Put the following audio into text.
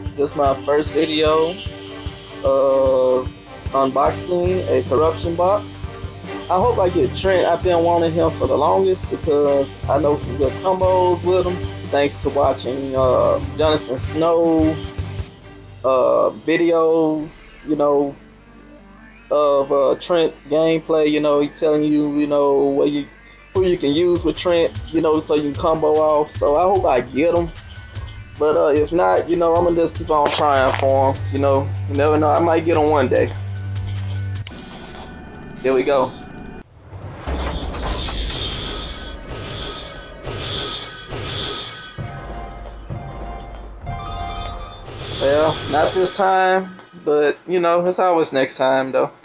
This is my first video of unboxing a corruption box. I hope I get Trent. I've been wanting him for the longest because I know some good combos with him. Thanks to watching Jonathan Snow videos, of Trent gameplay. He telling you, who you can use with Trent, so you can combo off. So I hope I get him. But if not, I'm gonna just keep on trying for him. You never know. I might get him one day. Here we go. Well, not this time, but it's always next time though.